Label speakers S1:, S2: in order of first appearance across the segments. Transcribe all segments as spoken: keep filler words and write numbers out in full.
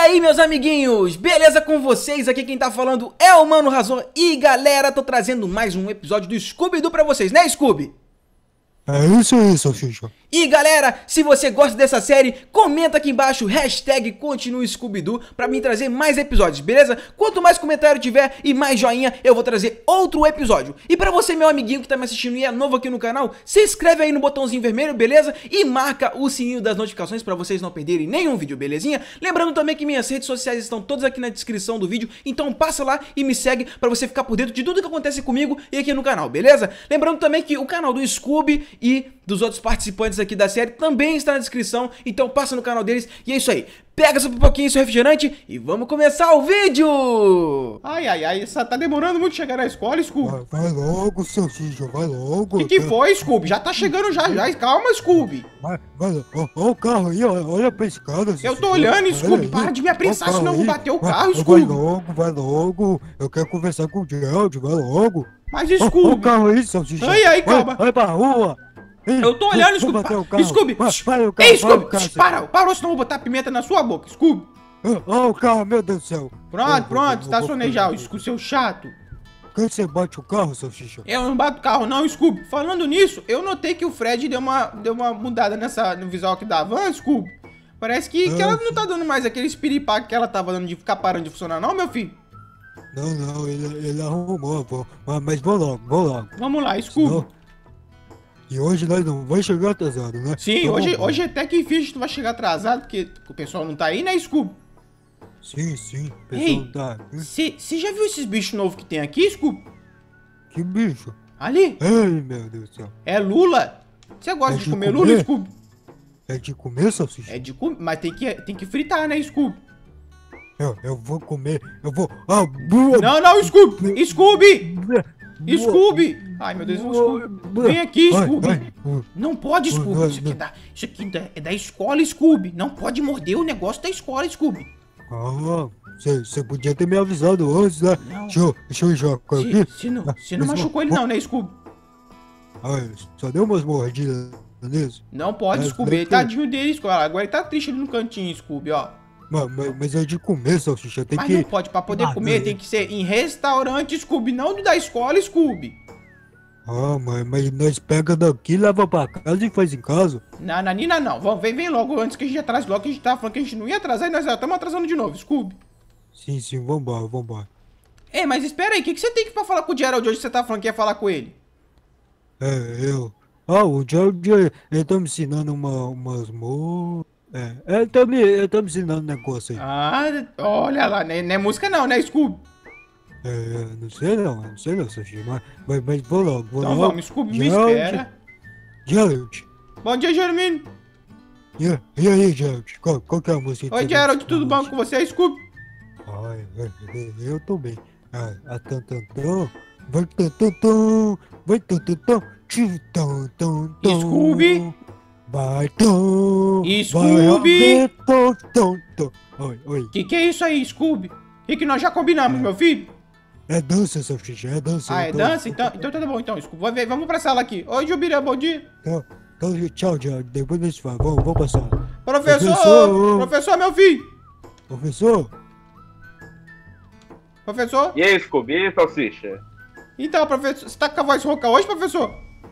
S1: aí, meus amiguinhos, beleza com vocês? Aqui quem tá falando é o Mano Razor. E galera, tô trazendo mais um episódio do Scooby-Doo pra vocês, né, Scooby?
S2: É isso aí, Salsicha.
S1: E galera, se você gosta dessa série, comenta aqui embaixo, hashtag continue Scooby-Doo, pra mim trazer mais episódios, beleza? Quanto mais comentário tiver e mais joinha, eu vou trazer outro episódio. E pra você, meu amiguinho que tá me assistindo e é novo aqui no canal, se inscreve aí no botãozinho vermelho, beleza? E marca o sininho das notificações pra vocês não perderem nenhum vídeo, belezinha? Lembrando também que minhas redes sociais estão todas aqui na descrição do vídeo, então passa lá e me segue pra você ficar por dentro de tudo que acontece comigo e aqui no canal, beleza? Lembrando também que o canal do Scooby e dos outros participantes aqui da série também está na descrição, então passa no canal deles. E é isso aí, pega seu pipoquinho e seu refrigerante e vamos começar o vídeo!
S3: Ai, ai, ai, isso tá demorando muito chegar na escola, Scooby.
S2: Vai, vai logo, Salsicha, vai logo.
S3: O que, que foi, Scooby? Já tá chegando já, já. Calma, Scooby.
S2: Vai, vai, ó, ó o carro aí, ó, olha pra escada.
S3: Eu tô olhando, Scooby, para de me apressar, senão eu vou bater o carro, Scooby.
S2: Vai logo, vai logo, eu quero conversar com o Gerald, vai logo.
S3: Mas,
S2: Ó, ó
S3: Scooby...
S2: o carro aí, Salsicha.
S3: Ai, ai, calma.
S2: Vai, vai pra rua. Ei,
S3: Eu tô olhando,
S2: vou
S3: Scooby.
S2: bater o
S3: Pa...
S2: carro.
S3: Scooby,
S2: Vai, vai o carro,
S3: ei, Scooby,
S2: vai o carro,
S3: para, parou, senão eu vou botar pimenta na sua boca, Scooby.
S2: Ó, ó o carro, meu Deus do céu.
S3: Pronto,
S2: Eu-
S3: pronto,
S2: eu-
S3: estacionei
S2: eu-
S3: já,
S2: eu-
S3: o seu chato.
S2: Quando você bate o carro, Salsicha?
S3: Eu não bato carro não, Scooby. Falando nisso, eu notei que o Fred deu uma, deu uma mudada nessa, no visual aqui da van, Scooby. Parece que, que ela não tá dando mais aquele espiripaque que ela tava dando de ficar parando de funcionar não, meu filho.
S2: Não, não, ele, ele arrumou, pô. Mas, mas vou logo, vou logo.
S3: Vamos lá, Scooby.
S2: Senão- E hoje nós não vamos chegar atrasado, né?
S3: Sim,
S2: Então,
S3: hoje,
S2: vamos.
S3: hoje até que finge que tu vai chegar atrasado, porque o pessoal não tá aí, né, Scooby?
S2: Sim, sim, o
S3: Ei.
S2: pessoal tá. Hum,
S3: Você já viu esses bichos novos que tem aqui, Scooby?
S2: Que bicho.
S3: Ali,
S2: Ai, meu Deus do céu.
S3: é lula. Você gosta
S2: É
S3: de
S2: de
S3: comer
S2: comer?
S3: lula, Scooby?
S2: É de comer, Salsicha?
S3: É de comer, mas tem que, tem que fritar, né, Scooby?
S2: Eu, eu vou comer, eu vou... Ah, boa.
S3: Não, não, Scooby! Scooby! Scooby! Ai, meu Deus, Scooby. Vem aqui,
S2: Vai,
S3: Scooby.
S2: vai. Hum,
S3: Não pode, Scooby.
S2: Vai,
S3: Isso aqui,
S2: vai.
S3: é da, isso aqui é da- é da escola, Scooby. Não pode morder o negócio da escola, Scooby.
S2: Ah, você podia ter me avisado antes, né?
S3: Não.
S2: Deixa eu, deixa eu enxocar
S3: Se,
S2: aqui.
S3: se não,
S2: Ah,
S3: se não
S2: mas-
S3: machucou ele não, né, Scooby?
S2: Ai, só deu umas mordidas nisso.
S3: Não pode,
S2: Mas
S3: Scooby.
S2: não
S3: Ele
S2: tem.
S3: tadinho dele, Scooby. Agora ele tá triste ali no cantinho, Scooby, ó.
S2: Mas, mas, mas é de comer, Salsicha, tem
S3: Mas
S2: que...
S3: não pode, pra poder
S2: Ah,
S3: comer
S2: não.
S3: tem que ser em restaurante, Scooby, não do da escola, Scooby.
S2: Ah, mas, mas nós pega daqui, leva pra casa e faz em casa.
S3: Não, não, Nina, não. Vamos, vem, vem logo antes que a gente atrase logo, que a gente tava falando que a gente não ia atrasar e nós já estamos atrasando de novo, Scooby.
S2: Sim, sim, vambora, vambora.
S3: Ei, mas espera aí, o que, que você tem que pra falar com o Gerald hoje que você tá falando que ia falar com ele?
S2: É, eu... Ah, o Gerald, ele tá me ensinando uma, umas mo... É, ele tá me, ele tá me ensinando um negócio aí.
S3: Ah, olha lá, não é, não é música não, né, Scooby?
S2: É, é, não sei não, não sei não, Salsicha, mas, mas, mas vou logo, vou
S3: Então
S2: logo.
S3: vamos, Scooby, me
S2: Gerald,
S3: espera.
S2: Gerald,
S3: Bom dia, Jeremine.
S2: e, e aí, Gerald, qual, qual que é a música? que
S3: Oi,
S2: você
S3: Gerald,
S2: gosta
S3: tudo bom
S2: hoje?
S3: com você, Scooby?
S2: Ai, ai, eu tô bem. Ah, a tan tan tan, vai tan tan tan, vai tan tan tan, tio tan tan tan.
S3: Scooby?
S2: Vai tan,
S3: Scooby?
S2: vai a tan tan tan. Oi, oi.
S3: Que que é isso aí, Scooby? E que nós já combinamos, meu filho?
S2: É dança, Salsicha, é dança.
S3: Ah, é
S2: então-
S3: dança? Então, então tá bom, então, Scooby. Vai ver, vamos pra sala aqui. Oi, Jubirã, bom dia.
S2: Então, então, tchau, Gerald, depois a gente fala, vamos, vamos passar.
S3: Professor,
S2: Professor!
S3: professor, meu filho.
S2: Professor?
S3: Professor?
S4: E aí, Scooby? E aí, Salsicha?
S3: Então, professor, você tá com a voz rouca hoje, professor?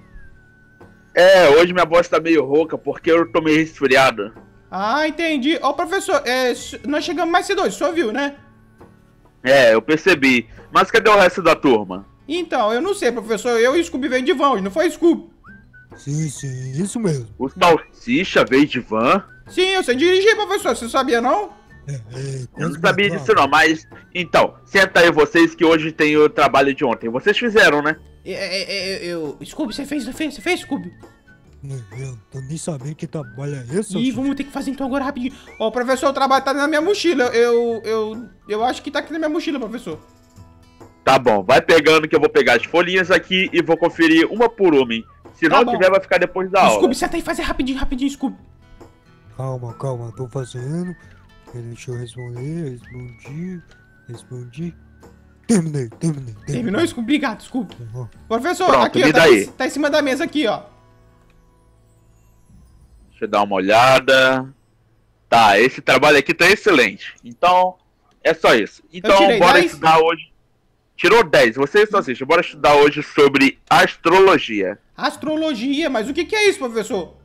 S4: É, hoje minha voz tá meio rouca porque eu tô meio resfriado.
S3: Ah, entendi. Ô, professor, é, s- nós chegamos mais cedo hoje, o senhor viu, né?
S4: É, eu percebi. Mas cadê o resto da turma?
S3: Então, eu não sei, professor. Eu e o Scooby veio de van hoje, não foi, Scooby?
S2: Sim, sim, isso mesmo.
S4: O Salsicha veio de van?
S3: Sim, eu sei dirigir, professor. Você sabia, não?
S2: É, é,
S4: Eu
S2: quase
S4: não sabia
S2: me
S4: disso não, mas... Então, senta aí vocês que hoje tem o trabalho de ontem. Vocês fizeram, né?
S3: É, é, é, eu... Scooby, você fez, você fez, você fez, Scooby?
S2: Eu tô nem sabendo que trabalho é esse,
S3: Ih,
S2: Salsicha.
S3: vamos ter que fazer então agora rapidinho. Ó, professor, o trabalho tá na minha mochila. Eu, eu, eu acho que tá aqui na minha mochila, professor.
S4: Tá bom, vai pegando que eu vou pegar as folhinhas aqui e vou conferir uma por uma, hein? Se
S3: Tá
S4: não
S3: bom.
S4: tiver, vai ficar depois da aula.
S3: Scooby, senta aí e faz rapidinho, rapidinho, Scooby.
S2: Calma, calma, tô fazendo. Deixa eu responder, respondi, respondi. Terminei, terminei, terminei.
S3: Terminou, Scooby? Obrigado, Scooby.
S2: Uhum.
S3: Professor,
S4: Pronto,
S3: aqui, ó,
S4: me
S3: tá,
S4: dá aí.
S3: tá em cima da mesa aqui, ó.
S4: Deixa eu dar uma olhada. Tá, esse trabalho aqui tá excelente. Então, é só isso. Então,
S3: tirei
S4: bora
S3: dez?
S4: estudar hoje. Tirou dez, você só assiste. Bora estudar hoje sobre astrologia.
S3: Astrologia, mas o que, que é isso, professor?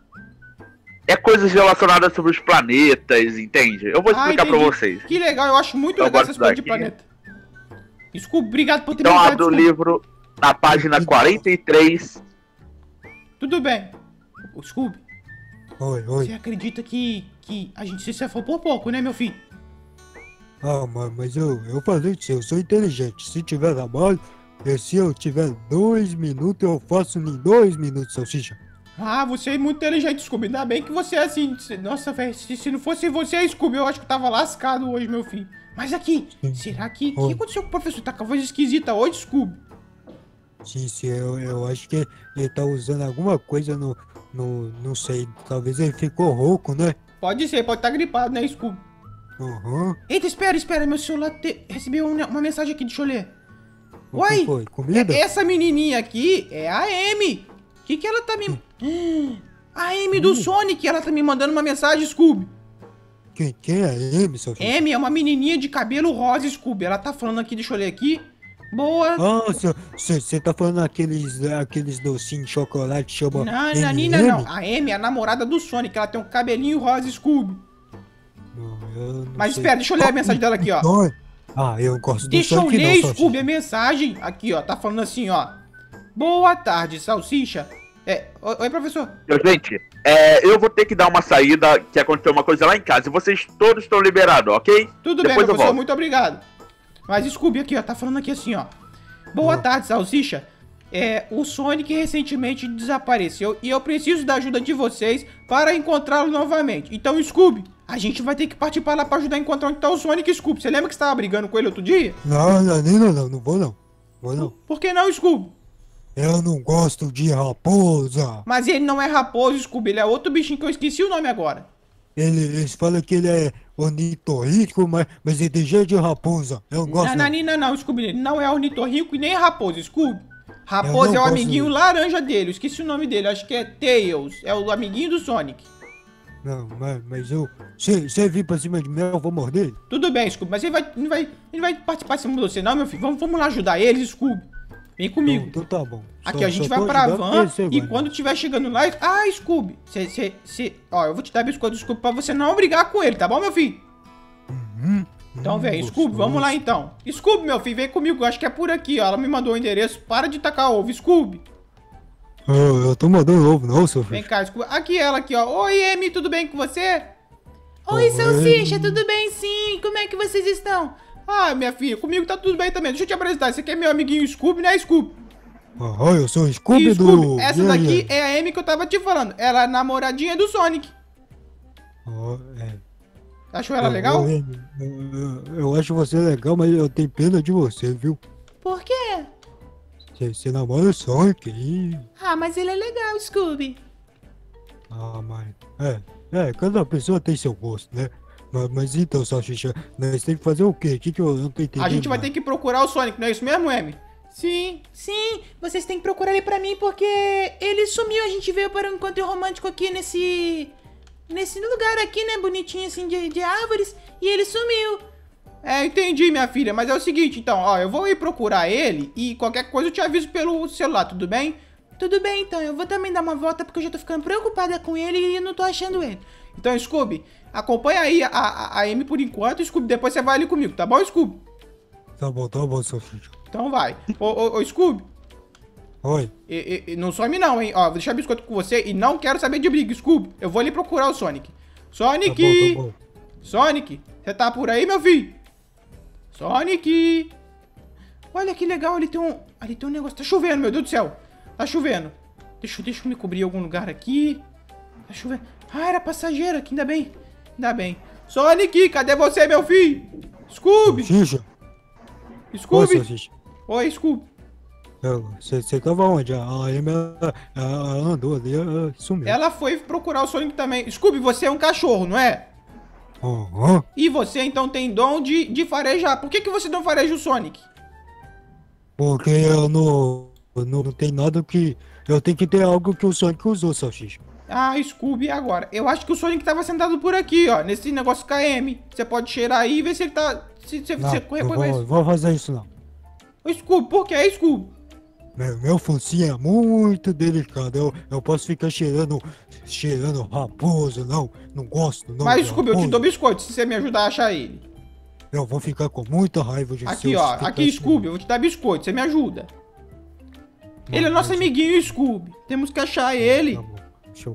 S4: É coisas relacionadas sobre os planetas, entende? Eu vou explicar
S3: ah,
S4: pra vocês.
S3: Que legal, eu acho muito
S4: Eu
S3: legal
S4: gosto
S3: essas coisas de
S4: daqui.
S3: planeta. Desculpa, obrigado por ter
S4: Então,
S3: me dado,
S4: abre o
S3: desculpa.
S4: livro na página quarenta e três.
S3: Tudo bem. Ô, Scooby,
S2: Oi,
S3: você
S2: oi.
S3: acredita que, que a gente se safou por pouco, né, meu filho?
S2: Ah, mas, mas eu, eu falei que eu sou inteligente. Se tiver trabalho, e se eu tiver dois minutos, eu faço em dois minutos, salsicha.
S3: Ah, você é muito inteligente, Scooby. Ainda bem que você é assim. Se- Nossa, velho, se, se não fosse você, Scooby, eu acho que eu tava lascado hoje, meu filho. Mas aqui, será que... O
S2: Oi.
S3: que aconteceu com o professor? Tá com a voz esquisita hoje, Scooby?
S2: Sim, sim, eu, eu acho que ele tá usando alguma coisa no, no... Não sei, talvez ele ficou rouco, né?
S3: Pode ser, pode estar gripado, né, Scooby?
S2: Aham.
S3: Eita, espera, espera. Meu celular te... recebeu uma, uma mensagem aqui, deixa eu ler.
S2: O que
S3: Oi,
S2: foi? Comida?
S3: é- essa menininha aqui é a Amy. O que que ela tá me... A Amy do Sonic, ela tá me mandando uma mensagem, Scooby.
S2: Quem, quem é ele, salsicha?
S3: Amy é uma menininha de cabelo rosa, Scooby. Ela tá falando aqui, deixa eu ler aqui. Boa.
S2: Ah, você tá falando aqueles, aqueles docinhos de chocolate que chama
S3: Não,
S2: M
S3: não,
S2: e
S3: não,
S2: M?
S3: não. A Amy é a namorada do Sonic. Ela tem um cabelinho rosa, Scooby.
S2: Não, eu não
S3: Mas
S2: sei.
S3: espera, deixa eu ler a mensagem dela aqui, ó.
S2: Não, Ah, eu não gosto do
S3: Deixa eu
S2: Sonic não,
S3: ler,
S2: salsicha.
S3: Scooby, a mensagem. Aqui, ó. Tá falando assim, ó. Boa tarde, salsicha. É, oi, oi, professor.
S4: Gente, é, eu vou ter que dar uma saída, que aconteceu uma coisa lá em casa. E vocês todos estão liberados, ok?
S3: Tudo
S4: Depois
S3: bem,
S4: eu
S3: professor,
S4: volto.
S3: muito obrigado. Mas Scooby aqui, ó, tá falando aqui assim, ó. Boa tarde, salsicha. É, o Sonic recentemente desapareceu e eu preciso da ajuda de vocês para encontrá-lo novamente. Então, Scooby, a gente vai ter que partir para lá para ajudar a encontrar onde tá o Sonic, Scooby. Você lembra que você tava brigando com ele outro dia?
S2: Não, não, não, não, não vou não. Vou não.
S3: Por que não, Scooby?
S2: Eu não gosto de raposa.
S3: Mas ele não é raposo, Scooby, ele é outro bichinho que eu esqueci o nome agora.
S2: Ele, eles falam que ele é ornitorrinco, mas, mas ele tem jeito de raposa. Eu não gosto
S3: Não,
S2: não.
S3: não, não, não, Scooby, ele não é ornitorrinco e nem raposo, Scooby.
S2: Eu
S3: Raposo
S2: não
S3: é o
S2: gosto
S3: amiguinho
S2: dele.
S3: laranja dele, eu esqueci o nome dele, acho que é Tails, é o amiguinho do Sonic.
S2: Não, mas, mas eu... Se você vir pra cima de mim, eu vou morder ele.
S3: Tudo bem, Scooby, mas ele vai, ele vai, ele vai participar de cima de você não, meu filho. Vamos, vamos lá ajudar eles, Scooby. Vem comigo.
S2: Então, então tá bom.
S3: Aqui,
S2: Só-
S3: a gente
S2: só
S3: vai
S2: tô
S3: pra
S2: ajudando
S3: van
S2: porque você
S3: e
S2: vai,
S3: quando
S2: né?
S3: tiver chegando lá... Ah, Scooby, cê, cê, cê, ó, eu vou te dar biscoito do Scooby pra você não brigar com ele, tá bom, meu filho?
S2: Uhum.
S3: Então
S2: Hum,
S3: vem, Scooby, vamos lá então. Scooby, meu filho, vem comigo, eu acho que é por aqui, ó. Ela me mandou o endereço, para de tacar ovo, Scooby.
S2: Eu, eu tô mandando ovo não, seu
S3: Vem
S2: filho.
S3: cá, Scooby. Aqui ela aqui, ó. Oi, Amy, tudo bem com você?
S2: Oi,
S3: Oi, Salsicha, tudo bem sim? Como é que vocês estão? Ah, minha filha, comigo tá tudo bem também. Deixa eu te apresentar, esse aqui é meu amiguinho Scooby, né, Scooby?
S2: Ah, eu sou o Scooby
S3: E,
S2: do...
S3: Scooby, essa
S2: Yeah,
S3: daqui
S2: yeah.
S3: é a Amy que eu tava te falando. Ela é namoradinha do Sonic.
S2: Ah, é.
S3: Achou ela
S2: Eu-
S3: legal?
S2: Eu, eu- eu- eu acho você legal, mas eu tenho pena de você, viu?
S3: Por quê?
S2: Você, você namora o Sonic e...
S3: Ah, mas ele é legal, Scooby.
S2: Ah, mas... É, é, cada pessoa tem seu gosto, né? Mas, mas então, Salsicha, nós temos que fazer o quê? O que que eu não tô entendendo?
S3: A gente vai ter que procurar o Sonic, não é isso mesmo, Amy? Sim. Sim, vocês têm que procurar ele pra mim porque ele sumiu. A gente veio para um encontro romântico aqui nesse... Nesse lugar aqui, né, bonitinho assim, de, de árvores. E ele sumiu. É, entendi, minha filha. Mas é o seguinte, então, ó, eu vou ir procurar ele e qualquer coisa eu te aviso pelo celular, tudo bem? Tudo bem, então. Eu vou também dar uma volta porque eu já tô ficando preocupada com ele e eu não tô achando ele. Então, Scooby, acompanha aí a, a, a Amy por enquanto, Scooby. Depois você vai ali comigo, tá bom, Scooby?
S2: Tá bom, tá bom, Salsicha.
S3: Então vai. Ô, ô, ô, Scooby,
S2: Oi.
S3: e, e, e não some não, hein? Ó, vou deixar biscoito com você e não quero saber de briga, Scooby. Eu vou ali procurar o Sonic.
S2: Tá
S3: Sonic!
S2: bom, tá bom.
S3: Sonic, você tá por aí, meu filho? Sonic! Olha que legal, ali tem um... Ali tem um negócio. Tá chovendo, meu Deus do céu. Tá chovendo. Deixa, deixa eu me cobrir em algum lugar aqui. Tá chovendo. Ah, era passageiro aqui, ainda bem. Ainda bem. Sonic, cadê você, meu filho? Scooby!
S2: Salsicha? Oi,
S3: Scooby!
S2: Salsicha.
S3: Oi, Scooby.
S2: Você tava onde? A Amy, ela, ela andou ali, ela sumiu.
S3: Ela foi procurar o Sonic também. Scooby, você é um cachorro, não é?
S2: Aham.
S3: E você, então, tem dom de, de farejar. Por que, que você não fareja o Sonic?
S2: Porque eu não, não, não tem nada que... Eu tenho que ter algo que o Sonic usou, Salsicha.
S3: Ah, Scooby, agora. Eu acho que o Sonic tava sentado por aqui, ó. Nesse negócio K M. Você pode cheirar aí e ver se ele tá... Se, se,
S2: Não,
S3: se,
S2: eu vou, vou fazer isso não.
S3: Ô, Scooby, por que, Scooby?
S2: Meu, meu focinho é muito delicado. Eu, eu posso ficar cheirando, cheirando raposa, não. Não gosto, não.
S3: Mas,
S2: de
S3: Scooby, eu te
S2: raposa.
S3: dou biscoito se você me ajudar a achar ele.
S2: Eu vou ficar com muita raiva de
S3: Aqui,
S2: você,
S3: ó.
S2: se
S3: Aqui,
S2: ficar
S3: Scooby, eu vou te dar biscoito. Você me ajuda.
S2: Não,
S3: Ele é nosso
S2: mas-
S3: amiguinho, Scooby. Temos que achar ele.
S2: Tá bom, deixa eu...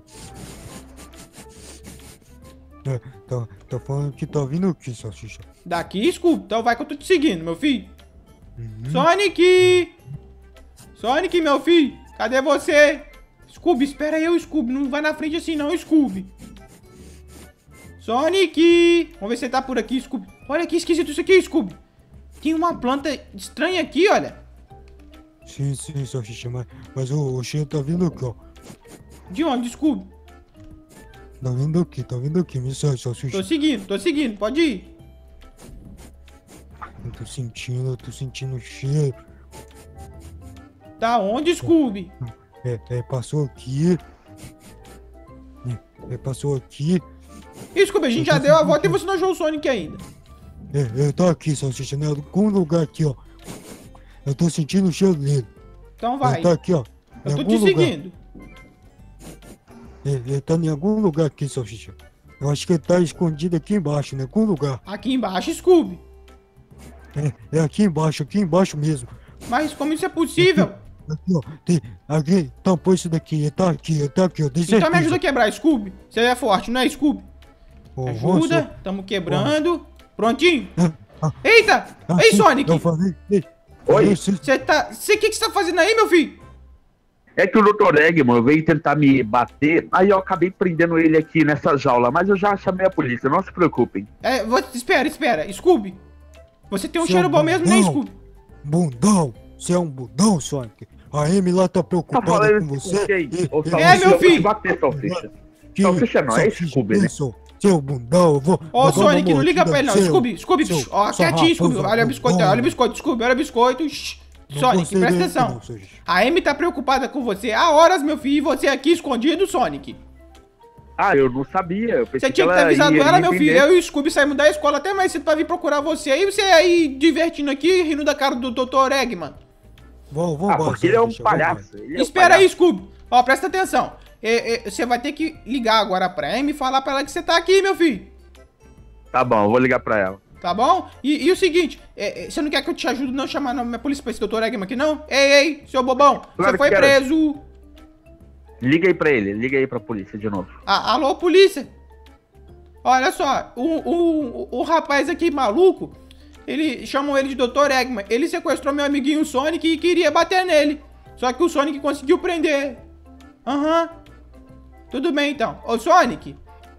S2: É, tá, tá falando que tá vindo aqui, salsicha.
S3: Daqui, Scooby. Então vai que eu tô te seguindo, meu filho.
S2: Uhum.
S3: Sonic! Sonic, meu filho. Cadê você? Scooby, espera aí, Scooby. Não vai na frente assim, não, Scooby. Sonic! Vamos ver se ele tá por aqui, Scooby. Olha que esquisito isso aqui, Scooby. Tem uma planta estranha aqui, olha.
S2: Sim, sim, salsicha, mas, mas o, o cheiro tá vindo aqui, ó.
S3: De onde, Scooby?
S2: Tá vindo aqui, tá vindo aqui, me segue, salsicha.
S3: Tô seguindo, tô seguindo. Pode ir.
S2: Eu tô sentindo, eu tô sentindo o cheiro.
S3: Tá onde, Scooby?
S2: É, é, passou aqui. É, é, passou aqui.
S3: Ih, Scooby, a gente já deu a volta e você não achou o Sonic ainda.
S2: É, é, tá aqui, salsicha, né? Em algum lugar aqui, ó. Eu tô sentindo o cheiro dele.
S3: Então vai.
S2: Ele tá aqui, ó. Em
S3: Eu tô
S2: algum
S3: te
S2: lugar.
S3: seguindo.
S2: Ele, ele tá em algum lugar aqui, salsicha. Eu acho que ele tá escondido aqui embaixo, em algum lugar.
S3: Aqui embaixo, Scooby.
S2: É, é aqui embaixo, aqui embaixo mesmo.
S3: Mas como isso é possível?
S2: Aqui, ó. Tem, aqui, tampou isso daqui. Ele tá aqui, ele tá aqui, ó. Tem
S3: Então me
S2: certeza.
S3: ajuda a quebrar, Scooby. Você é forte, não é, Scooby?
S2: Ô,
S3: Ajuda.
S2: moço.
S3: Tamo quebrando. Prontinho.
S2: Ah, ah,
S3: Eita!
S2: ah,
S3: Ei,
S2: sim,
S3: Sonic!
S2: Eu falei. Ei,
S4: Oi?
S2: falei, sim.
S3: Você tá... Você, o que que você tá fazendo aí, meu filho?
S4: É que o doutor Eggman veio tentar me bater, aí eu acabei prendendo ele aqui nessa jaula, mas eu já chamei a polícia, não se preocupem.
S3: É, você, espera, espera. Scooby. Você tem um
S2: Seu
S3: cheiro bom mesmo, né,
S2: bundão.
S3: Scooby?
S2: Bundão. Você é um bundão, Sonic. A Amy lá tá
S4: Tá
S2: preocupada
S4: falando
S2: com
S4: isso
S2: você.
S4: com quem?
S2: e-
S4: Ô,
S2: e-
S4: Salsicha,
S3: meu
S4: eu vou te
S3: filho.
S4: bater, Salsicha.
S2: que-
S4: Salsicha não, é
S2: Salsicha,
S4: Scooby, né?
S2: isso, seu bundão, eu vou...
S3: Ô,
S2: vou dar uma
S3: Sonic, não liga pra ele, não.
S2: mordida no
S3: Scooby, Scooby,
S2: seu-
S3: shh, ó,
S2: sua
S3: quietinho, Scooby.
S2: raposa
S3: Olha o biscoito,
S2: bundão.
S3: olha o biscoito, Scooby, olha o biscoito. Shh.
S2: Não
S3: Sonic,
S2: gostei
S3: presta
S2: desse
S3: atenção.
S2: não, Salsicha.
S3: A Amy tá preocupada com você há horas, meu filho, e você aqui escondido, Sonic.
S4: Ah, eu não sabia, eu pensei
S3: Você tinha que ter
S4: ela
S3: avisado
S4: ia
S3: ela, meu
S4: entender.
S3: filho. Eu e o Scooby saímos da escola até mais cedo pra vir procurar você. E você aí divertindo aqui, rindo da cara do doutor Eggman.
S2: Vamos,
S4: Ah,
S2: vamos embora,
S4: porque ele é um
S2: Salsicha, vamos
S4: palhaço. ele é um
S3: Espera aí,
S4: palhaço.
S3: Scooby. Ó, presta atenção. É, é, você vai ter que ligar agora pra Amy e falar pra ela que você tá aqui, meu filho.
S4: Tá bom, eu vou ligar pra ela.
S3: Tá bom? E, e o seguinte, é, é, você não quer que eu te ajude não chamar a minha polícia pra esse doutor Eggman aqui, não? Ei, ei, seu bobão,
S4: Claro
S3: você foi
S4: que quero.
S3: preso.
S4: Liga aí pra ele, liga aí pra polícia de novo.
S3: Ah, alô, polícia. Olha só, o, o, o, o rapaz aqui maluco, ele chamam ele de doutor Eggman. Ele sequestrou meu amiguinho Sonic e queria bater nele. Só que o Sonic conseguiu prender. Aham. Tudo bem, então. Ô, Sonic.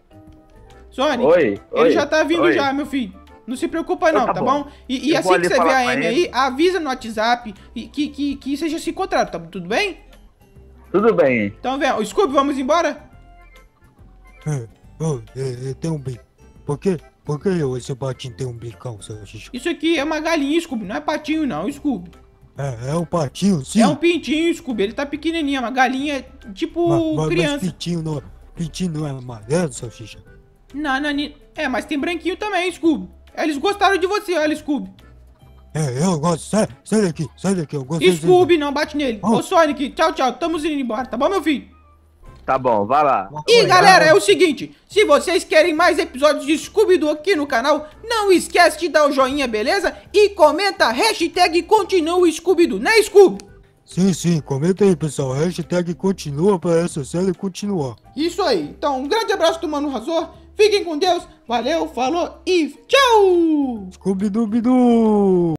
S3: Sonic.
S4: Oi,
S3: Ele
S4: oi,
S3: já tá vindo
S4: oi.
S3: já, meu filho. Não se preocupa não,
S4: Então
S3: tá
S4: tá
S3: bom?
S4: bom.
S3: E, e
S4: Eu
S3: assim
S4: vou
S3: que
S4: ali
S3: você vê
S4: falar
S3: a
S4: com
S3: Amy
S4: ele.
S3: aí, avisa no WhatsApp e que, que, que seja se encontrado, tá tudo bem?
S4: Tudo bem.
S3: Então, vem. Ô, Scooby, vamos embora?
S2: É, oh, é, é, tem um bico. Por que, por que eu, esse patinho tem um bicão, Salsicha?
S3: Isso aqui é uma galinha, Scooby. Não é patinho, não, Scooby.
S2: É, é um patinho, sim.
S3: É um pintinho, Scooby. Ele tá pequenininho, é uma galinha tipo
S2: mas, mas, mas
S3: criança.
S2: pintinho não, pintinho não é amarelo, Salsicha?
S3: Não, não, não. É, mas tem branquinho também, Scooby. Eles gostaram de você, olha, Scooby.
S2: É, eu gosto. Sai, sai daqui, sai daqui, eu gosto
S3: Scooby, não bate nele.
S2: Oh.
S3: Ô, Sonic, tchau, tchau. Estamos indo embora, tá bom, meu filho?
S4: Tá bom, vai lá.
S3: E galera, é o seguinte, se vocês querem mais episódios de Scooby-Doo aqui no canal, não esquece de dar o joinha, beleza? E comenta hashtag continua o Scooby-Doo, né, Scooby?
S2: Sim, sim, comenta aí, pessoal. Hashtag continua pra essa série continuar.
S3: Isso aí. Então, um grande abraço do Mano Razor. Fiquem com Deus. Valeu, falou e tchau!
S2: Scooby-Dooby-Doo!